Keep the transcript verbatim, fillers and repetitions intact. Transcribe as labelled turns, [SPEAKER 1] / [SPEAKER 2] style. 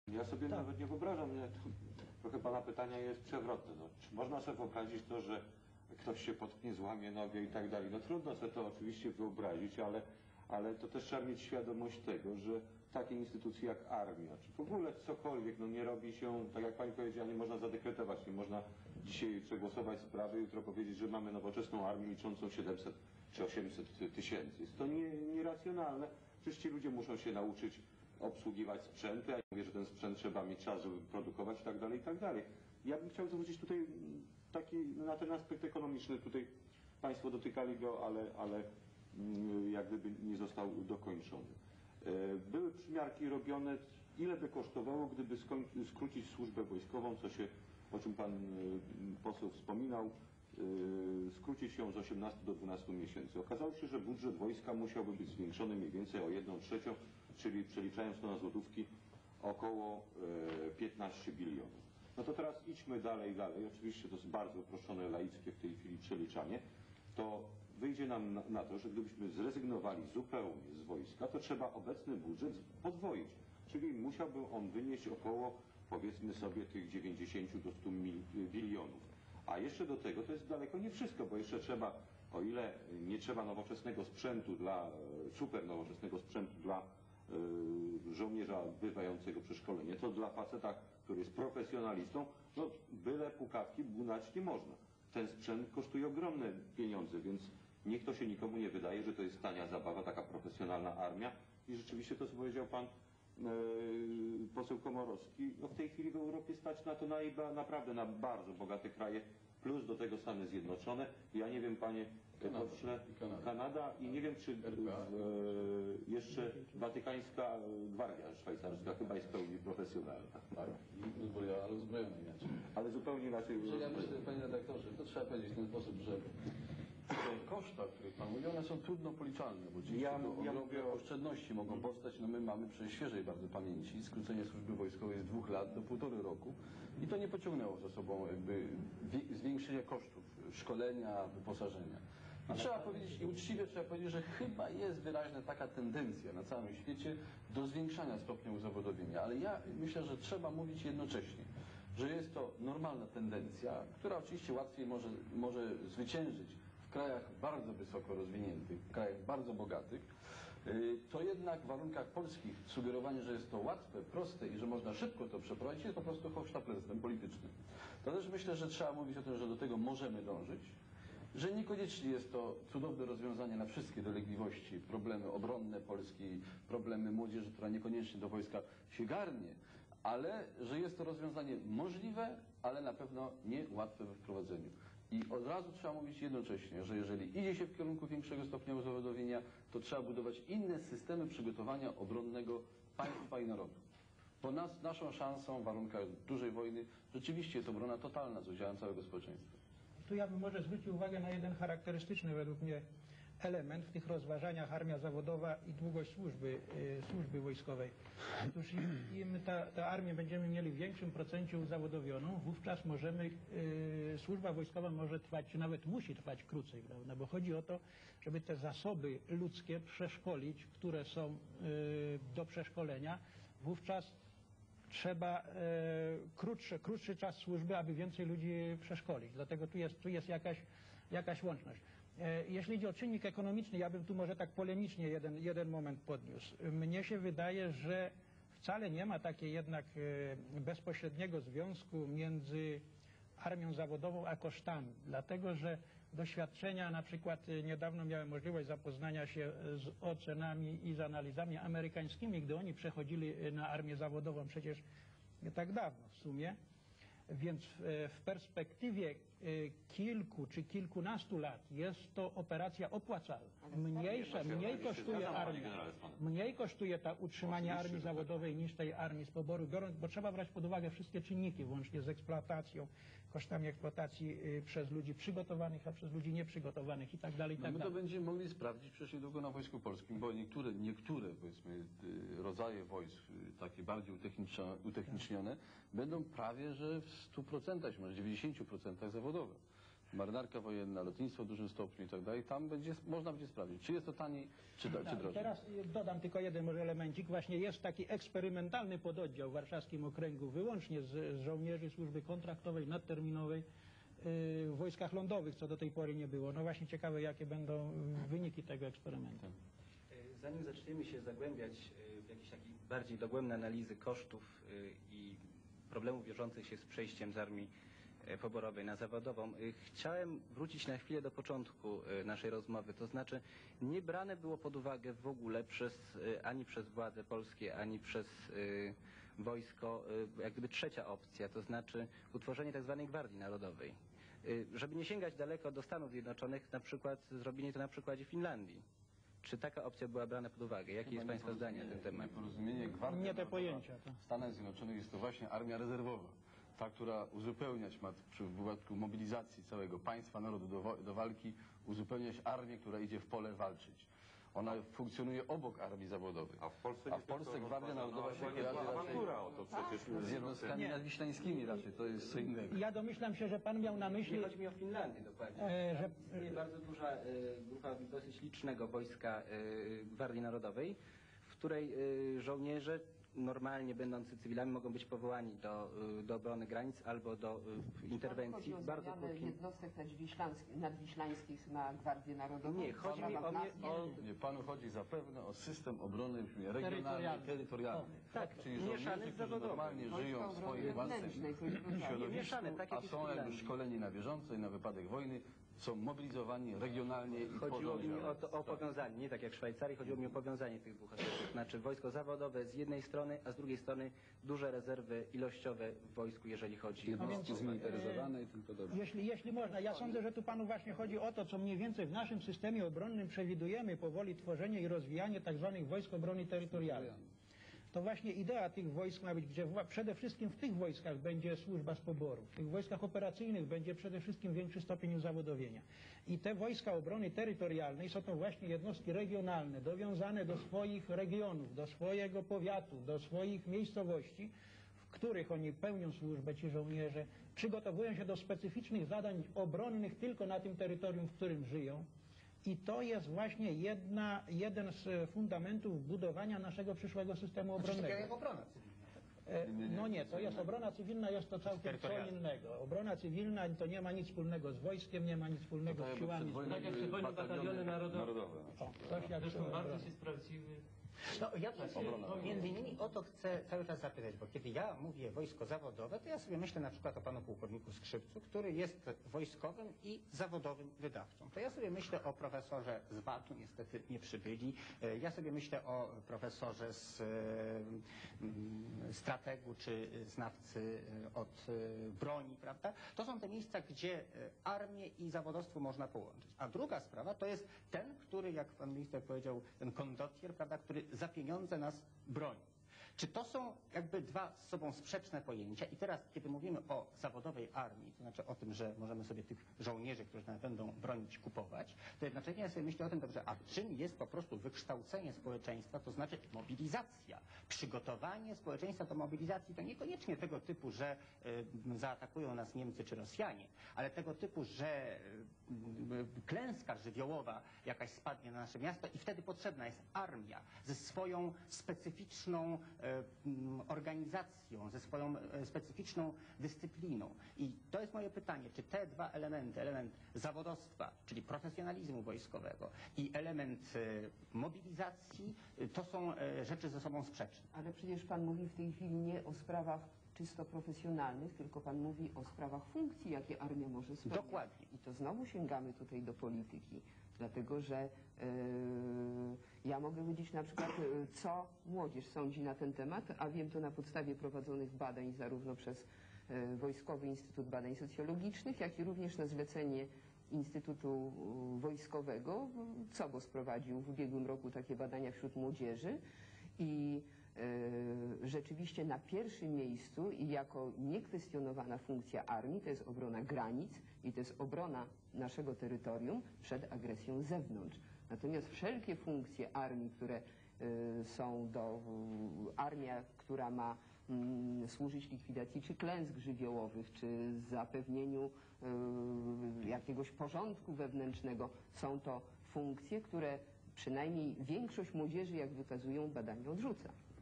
[SPEAKER 1] Ja sobie
[SPEAKER 2] Tak.
[SPEAKER 1] nawet nie wyobrażam, nie, to trochę pana pytania jest przewrotne. No, czy można sobie wyobrazić to, że ktoś się potknie, złamie nogę i tak dalej? No trudno sobie to oczywiście wyobrazić, ale, ale to też trzeba mieć świadomość tego, że takie instytucje jak armia, czy w ogóle cokolwiek, no nie robi się, tak jak pani powiedziała, nie można zadekretować, nie można dzisiaj przegłosować sprawy, jutro powiedzieć, że mamy nowoczesną armię liczącą siedemset czy osiemset tysięcy. Jest to nie, nieracjonalne. Przecież ci ludzie muszą się nauczyć obsługiwać sprzęt. Ja mówię, że ten sprzęt trzeba mieć czas, żeby produkować i tak dalej, i tak dalej. Ja bym chciał zwrócić tutaj taki, na ten aspekt ekonomiczny. Tutaj państwo dotykali go, ale, ale jak gdyby nie został dokończony. Były przymiarki robione, ile by kosztowało, gdyby skrócić służbę wojskową, co się, o czym pan poseł wspominał, skrócić ją z osiemnastu do dwunastu miesięcy. Okazało się, że budżet wojska musiałby być zwiększony mniej więcej o jedną trzecią, czyli przeliczając to na złotówki około piętnaście bilionów. No to teraz idźmy dalej, dalej. Oczywiście to jest bardzo uproszczone, laickie w tej chwili przeliczanie. To wyjdzie nam na, na to, że gdybyśmy zrezygnowali zupełnie z wojska, to trzeba obecny budżet podwoić. Czyli musiałby on wynieść około, powiedzmy sobie, tych dziewięćdziesięciu do stu bilionów. A jeszcze do tego to jest daleko nie wszystko, bo jeszcze trzeba, o ile nie trzeba nowoczesnego sprzętu dla, super nowoczesnego sprzętu dla y, żołnierza bywającego przeszkolenie, to dla faceta, który jest profesjonalistą, no byle pukawki bunać nie można. Ten sprzęt kosztuje ogromne pieniądze, więc niech to się nikomu nie wydaje, że to jest tania zabawa, taka profesjonalna armia. I rzeczywiście to, co powiedział pan yy, poseł Komorowski, no w tej chwili w Europie stać na to na, naprawdę na bardzo bogate kraje, plus do tego Stany Zjednoczone. Ja nie wiem, panie pośle, Kanada. Kanada i nie wiem, czy w, e, jeszcze watykańska gwardia szwajcarska chyba jest w pełni profesjonalna.
[SPEAKER 3] Tak, uzbrojona, ale uzbrojona inaczej.
[SPEAKER 1] Ale zupełnie inaczej.
[SPEAKER 3] Ja myślę, panie redaktorze, to trzeba powiedzieć w ten sposób, że te koszta, o których pan mówi, one są trudno policzalne, bo oczywiście
[SPEAKER 1] ja,
[SPEAKER 3] to
[SPEAKER 1] ja
[SPEAKER 3] ogromne
[SPEAKER 1] mówię...
[SPEAKER 3] oszczędności mogą powstać. No my mamy przy świeżej bardzo pamięci skrócenie służby wojskowej z dwóch lat do półtorej roku i to nie pociągnęło za sobą jakby zwiększenia kosztów szkolenia, wyposażenia. I trzeba powiedzieć, i uczciwie trzeba powiedzieć, że chyba jest wyraźna taka tendencja na całym świecie do zwiększania stopnia uzawodowienia, ale ja myślę, że trzeba mówić jednocześnie, że jest to normalna tendencja, która oczywiście łatwiej może, może zwyciężyć w krajach bardzo wysoko rozwiniętych, w krajach bardzo bogatych. To jednak w warunkach polskich sugerowanie, że jest to łatwe, proste i że można szybko to przeprowadzić, jest po prostu hochsztaplerstwem politycznym. To też myślę, że trzeba mówić o tym, że do tego możemy dążyć, że niekoniecznie jest to cudowne rozwiązanie na wszystkie dolegliwości, problemy obronne Polski, problemy młodzieży, która niekoniecznie do wojska się garnie, ale że jest to rozwiązanie możliwe, ale na pewno nie łatwe we wprowadzeniu. I od razu trzeba mówić jednocześnie, że jeżeli idzie się w kierunku większego stopnia uzawodowienia, to trzeba budować inne systemy przygotowania obronnego państwa i narodu. Bo nas, naszą szansą w warunkach dużej wojny rzeczywiście jest obrona totalna z udziałem całego społeczeństwa.
[SPEAKER 2] Tu ja bym może zwrócił uwagę na jeden charakterystyczny według mnie element w tych rozważaniach armia zawodowa i długość służby, y, służby wojskowej. Otóż im, im ta, ta armię będziemy mieli w większym procencie uzawodowioną, wówczas możemy, y, służba wojskowa może trwać, czy nawet musi trwać krócej, prawda? Bo chodzi o to, żeby te zasoby ludzkie przeszkolić, które są y, do przeszkolenia, wówczas trzeba e, krótszy, krótszy czas służby, aby więcej ludzi przeszkolić. Dlatego tu jest, tu jest jakaś, jakaś łączność. E, jeśli idzie o czynnik ekonomiczny, ja bym tu może tak polemicznie jeden, jeden moment podniósł. Mnie się wydaje, że wcale nie ma takiej jednak e, bezpośredniego związku między armią zawodową a kosztami. Dlatego, że doświadczenia, na przykład niedawno miałem możliwość zapoznania się z ocenami i z analizami amerykańskimi, gdy oni przechodzili na armię zawodową przecież nie tak dawno w sumie. Więc w perspektywie kilku czy kilkunastu lat jest to operacja opłacalna. Mniejsza, mniej kosztuje armia, mniej kosztuje ta utrzymanie armii zawodowej niż tej armii z poboru, biorąc, bo trzeba brać pod uwagę wszystkie czynniki, włącznie z eksploatacją, kosztami eksploatacji przez ludzi przygotowanych, a przez ludzi nieprzygotowanych i tak dalej, i tak
[SPEAKER 3] no my
[SPEAKER 2] dalej.
[SPEAKER 3] to będziemy mogli sprawdzić przecież niedługo na Wojsku Polskim, bo niektóre, niektóre powiedzmy rodzaje wojsk, takie bardziej utechnicznione, będą prawie że w stu procentach, może dziewięćdziesięciu procentach zawodowe. marynarka wojenna, lotnictwo w dużym stopniu i tak dalej, tam będzie, można będzie sprawdzić, czy jest to taniej, czy, czy
[SPEAKER 2] Tak,
[SPEAKER 3] drożej.
[SPEAKER 2] teraz dodam tylko jeden może elemencik. Właśnie jest taki eksperymentalny pododdział w warszawskim okręgu wyłącznie z, z żołnierzy służby kontraktowej, nadterminowej yy, w wojskach lądowych, co do tej pory nie było. No właśnie ciekawe, jakie będą wyniki tego eksperymentu.
[SPEAKER 4] Zanim zaczniemy się zagłębiać w jakieś takie bardziej dogłębne analizy kosztów i problemów wiążących się z przejściem z armii poborowej na zawodową, chciałem wrócić na chwilę do początku naszej rozmowy. To znaczy nie brane było pod uwagę w ogóle przez, ani przez władze polskie, ani przez wojsko jak gdyby trzecia opcja, to znaczy utworzenie tak zwanej Gwardii Narodowej. Żeby nie sięgać daleko do Stanów Zjednoczonych, na przykład zrobienie to na przykładzie Finlandii. Czy taka opcja była brana pod uwagę? Jakie jest Państwa zdanie na ten temat?
[SPEAKER 3] Porozumienie Gwardia
[SPEAKER 2] Nie te
[SPEAKER 3] Narodowa
[SPEAKER 2] pojęcia. To.
[SPEAKER 3] w Stanach Zjednoczonych jest to właśnie armia rezerwowa. Ta, która uzupełniać ma przy wypadku mobilizacji całego państwa, narodu do, wo- do walki, uzupełniać armię, która idzie w pole walczyć. Ona funkcjonuje obok armii zawodowej.
[SPEAKER 1] A w Polsce,
[SPEAKER 3] A w Polsce Gwardia Narodowa się kojarzy raczej
[SPEAKER 1] awantura o to przecież.
[SPEAKER 3] z jednostkami
[SPEAKER 2] Nie.
[SPEAKER 3] nadwiślańskimi raczej, to jest co innego.
[SPEAKER 2] Ja domyślam się, że pan miał na myśli,
[SPEAKER 4] Nie chodzi mi o Finlandię dokładnie.
[SPEAKER 2] e, że
[SPEAKER 4] Istnieje bardzo duża e, grupa dosyć licznego wojska e, Gwardii Narodowej, w której e, żołnierze normalnie będący cywilami mogą być powołani do, e, do obrony granic albo do e, interwencji
[SPEAKER 5] Chodzi o
[SPEAKER 4] bardzo
[SPEAKER 5] zmianę
[SPEAKER 4] krótkim.
[SPEAKER 5] jednostek nadwiślańskich, nadwiślańskich na Gwardię Narodową?
[SPEAKER 4] Nie, chodzi mi o, mnie, o
[SPEAKER 3] Nie, panu chodzi zapewne o system obrony regionalnej, terytorialnej.
[SPEAKER 4] tak,
[SPEAKER 3] Czyli
[SPEAKER 4] mieszany
[SPEAKER 3] żołnierze,
[SPEAKER 4] z
[SPEAKER 3] którzy
[SPEAKER 4] zawodowym.
[SPEAKER 3] normalnie
[SPEAKER 5] Wojska
[SPEAKER 3] żyją w
[SPEAKER 5] obrony
[SPEAKER 3] swojej własnej
[SPEAKER 5] wewnętrznej, to jest
[SPEAKER 4] Nie,
[SPEAKER 3] środowisku,
[SPEAKER 4] mieszane, tak jak
[SPEAKER 3] a
[SPEAKER 4] jest
[SPEAKER 3] są
[SPEAKER 4] w
[SPEAKER 3] jakby
[SPEAKER 4] Finlandii.
[SPEAKER 3] szkoleni na bieżąco i na wypadek wojny, są mobilizowani regionalnie i
[SPEAKER 4] Chodziło
[SPEAKER 3] tworzą
[SPEAKER 4] mi
[SPEAKER 3] dział.
[SPEAKER 4] o, to, o powiązanie, nie tak jak w Szwajcarii, chodziło mi o powiązanie tych dwóch aspektów. Znaczy wojsko zawodowe z jednej strony, a z drugiej strony duże rezerwy ilościowe w wojsku, jeżeli chodzi
[SPEAKER 3] Jednostki
[SPEAKER 4] o...
[SPEAKER 3] zmilitaryzowane i tym podobne.
[SPEAKER 2] Jeśli, jeśli można, ja sądzę, że tu panu właśnie chodzi o to, co mniej więcej w naszym systemie obronnym przewidujemy powoli tworzenie i rozwijanie tak zwanych wojsk obrony terytorialnej. To właśnie idea tych wojsk ma być, gdzie wła- przede wszystkim w tych wojskach będzie służba z poboru. W tych wojskach operacyjnych będzie przede wszystkim większy stopień uzawodowienia. I te wojska obrony terytorialnej są to właśnie jednostki regionalne, dowiązane do swoich regionów, do swojego powiatu, do swoich miejscowości, w których oni pełnią służbę, ci żołnierze, przygotowują się do specyficznych zadań obronnych tylko na tym terytorium, w którym żyją. I to jest właśnie jedna, jeden z fundamentów budowania naszego przyszłego systemu obronnego.
[SPEAKER 6] jak obrona cywilna.
[SPEAKER 2] E, No nie, to jest obrona cywilna, jest to całkiem co
[SPEAKER 6] Terytorialna.
[SPEAKER 2] innego. Obrona cywilna to nie ma nic wspólnego z wojskiem, nie ma nic wspólnego z siłami.
[SPEAKER 7] Tak jak przypomnę bataliony narodowe.
[SPEAKER 1] Narodowe.
[SPEAKER 2] O, coś jak
[SPEAKER 7] Zresztą
[SPEAKER 2] to
[SPEAKER 7] bardzo
[SPEAKER 2] obrona.
[SPEAKER 7] się sprawdziły.
[SPEAKER 6] No ja właśnie między innymi o to chcę cały czas zapytać, bo kiedy ja mówię wojsko zawodowe, to ja sobie myślę na przykład o panu pułkowniku Skrzypcu, który jest wojskowym i zawodowym wydawcą. To ja sobie myślę o profesorze z W A T-u, niestety nie przybyli. E, Ja sobie myślę o profesorze z e, mm, strategu czy znawcy e, od e, broni, prawda? To są te miejsca, gdzie e, armię i zawodowstwo można połączyć. A druga sprawa to jest ten, który, jak pan minister powiedział, ten kondottier, prawda, który za pieniądze nas broni. Czy to są jakby dwa z sobą sprzeczne pojęcia? I teraz, kiedy mówimy o zawodowej armii, to znaczy o tym, że możemy sobie tych żołnierzy, którzy nas będą bronić, kupować, to jednocześnie ja sobie myślę o tym, dobrze, a czym jest po prostu wykształcenie społeczeństwa, to znaczy mobilizacja, przygotowanie społeczeństwa do mobilizacji, to niekoniecznie tego typu, że y, zaatakują nas Niemcy czy Rosjanie, ale tego typu, że y, y, klęska żywiołowa jakaś spadnie na nasze miasto i wtedy potrzebna jest armia ze swoją specyficzną e, m, organizacją, ze swoją e, specyficzną dyscypliną. I to jest moje pytanie, czy te dwa elementy, element zawodowstwa, czyli profesjonalizmu wojskowego i element e, mobilizacji, e, to są e, rzeczy ze sobą sprzeczne.
[SPEAKER 5] Ale przecież pan mówi w tej chwili nie o sprawach czysto profesjonalnych, tylko pan mówi o sprawach funkcji, jakie armia może spełniać.
[SPEAKER 6] Dokładnie.
[SPEAKER 5] I to znowu sięgamy tutaj do polityki, dlatego że e, ja mogę powiedzieć na przykład, e, co młodzież sądzi na ten temat, a wiem to na podstawie prowadzonych badań zarówno przez e, Wojskowy Instytut Badań Socjologicznych, jak i również na zlecenie Instytutu e, Wojskowego. C O B O S prowadził w ubiegłym roku takie badania wśród młodzieży i e, rzeczywiście na pierwszym miejscu i jako niekwestionowana funkcja armii to jest obrona granic i to jest obrona naszego terytorium przed agresją z zewnątrz. Natomiast wszelkie funkcje armii, które e, są do, armia, która ma mm, służyć likwidacji czy klęsk żywiołowych, czy zapewnieniu y, jakiegoś porządku wewnętrznego. Są to funkcje, które przynajmniej większość młodzieży, jak wykazują badania, odrzuca.